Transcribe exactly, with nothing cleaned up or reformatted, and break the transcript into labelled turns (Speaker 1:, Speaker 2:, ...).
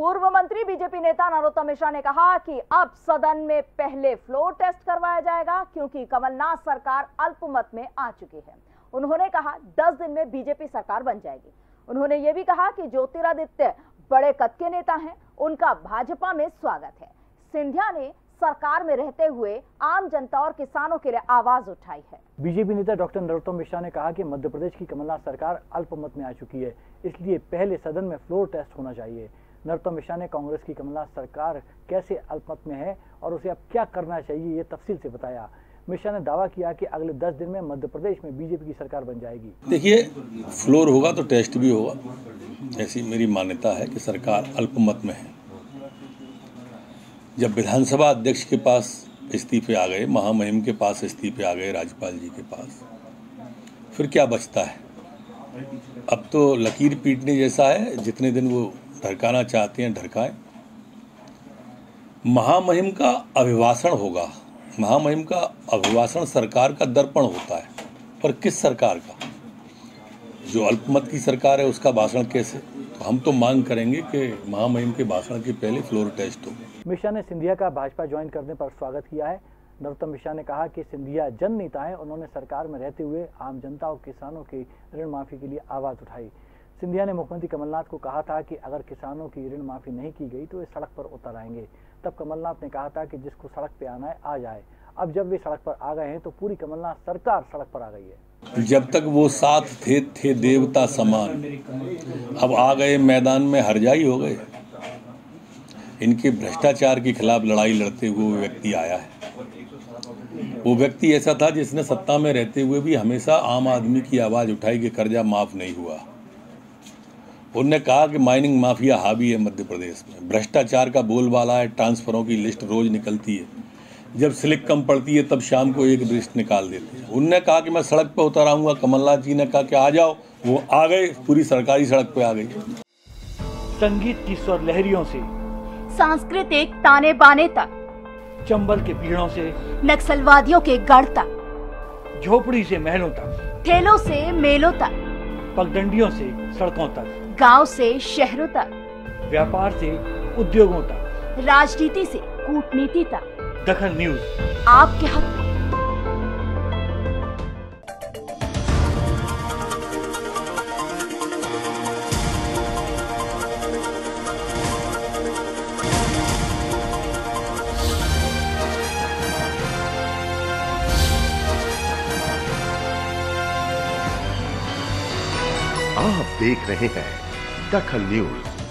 Speaker 1: पूर्व मंत्री बीजेपी नेता नरोत्तम मिश्रा ने कहा कि अब सदन में पहले फ्लोर टेस्ट करवाया जाएगा क्योंकि कमलनाथ सरकार अल्पमत में आ चुकी है। उन्होंने कहा दस दिन में बीजेपी सरकार बन जाएगी। उन्होंने ये भी कहा कि ज्योतिरादित्य बड़े कद के नेता हैं, उनका भाजपा में स्वागत है। सिंधिया ने सरकार में रहते हुए आम जनता और किसानों के लिए आवाज उठाई है।
Speaker 2: बीजेपी नेता डॉक्टर नरोत्तम मिश्रा ने कहा कि मध्य प्रदेश की कमलनाथ सरकार अल्पमत में आ चुकी है, इसलिए पहले सदन में फ्लोर टेस्ट होना चाहिए। नरोत्तम मिश्रा ने कांग्रेस की कमलनाथ सरकार कैसे अल्पमत में है और उसे अब क्या करना चाहिए ये तफसील से बताया। मिश्रा ने दावा किया कि अगले दस दिन में मध्य प्रदेश में बीजेपी की सरकार बन जाएगी।
Speaker 3: देखिए, फ्लोर होगा तो टेस्ट भी होगा, ऐसी मेरी मान्यता है कि सरकार अल्पमत में है। जब विधानसभा अध्यक्ष के पास इस्तीफे आ गए, महामहिम के पास इस्तीफे आ गए, राज्यपाल जी के पास, फिर क्या बचता है? अब तो लकीर पीटने जैसा है, जितने दिन वो ढरकाना चाहते हैं ढरकाएं। महामहिम का अभिभाषण होगा, महामहिम का अभिभाषण सरकार का दर्पण होता है, पर किस सरकार का? जो अल्पमत की सरकार है उसका भाषण कैसे? तो हम तो मांग करेंगे कि महामहिम के भाषण के पहले फ्लोर टेस्ट हो।
Speaker 2: मिश्रा ने सिंधिया का भाजपा ज्वाइन करने पर स्वागत किया है। नरोत्तम मिश्रा ने कहा कि सिंधिया जन नेता है, उन्होंने सरकार में रहते हुए आम जनता और किसानों की ऋण माफी के लिए आवाज उठाई। सिंधिया ने मुख्यमंत्री कमलनाथ को कहा था कि अगर किसानों की ऋण माफी नहीं की गई तो वे सड़क पर उतर आएंगे। तब कमलनाथ ने कहा था कि जिसको सड़क पे आना है आ जाए। अब जब वे सड़क पर आ गए हैं तो पूरी कमलनाथ सरकार सड़क पर आ गई है।
Speaker 3: जब तक वो साथ थे थे देवता समान, अब आ गए मैदान में हरजाई हो गए। इनके भ्रष्टाचार के खिलाफ लड़ाई लड़ते हुए वो व्यक्ति आया है। वो व्यक्ति ऐसा था जिसने सत्ता में रहते हुए भी हमेशा आम आदमी की आवाज उठाई कि कर्जा माफ नहीं हुआ। उन्होंने कहा कि माइनिंग माफिया हावी है मध्य प्रदेश में, भ्रष्टाचार का बोलबाला है, ट्रांसफरों की लिस्ट रोज निकलती है, जब स्लिक कम पड़ती है तब शाम को एक लिस्ट निकाल देते हैं। उनने कहा कि मैं सड़क पर उतर आऊंगा, कमलनाथ जी ने कहा कि आ जाओ, वो आ गए, पूरी सरकारी सड़क पे आ गई।
Speaker 2: संगीत की स्वर लहरियों से
Speaker 1: सांस्कृतिक ताने बाने तक,
Speaker 2: चंबल के पीड़ों से
Speaker 1: नक्सलवादियों के गढ़ तक,
Speaker 2: झोपड़ी से महलों तक,
Speaker 1: ठेलों से मेलों तक,
Speaker 2: पगडंडियों से सड़कों तक,
Speaker 1: गांव से शहरों तक,
Speaker 2: व्यापार से उद्योगों तक,
Speaker 1: राजनीति से कूटनीति तक,
Speaker 2: दखल न्यूज
Speaker 1: आपके हक में।
Speaker 4: आप देख रहे हैं दखल न्यूज।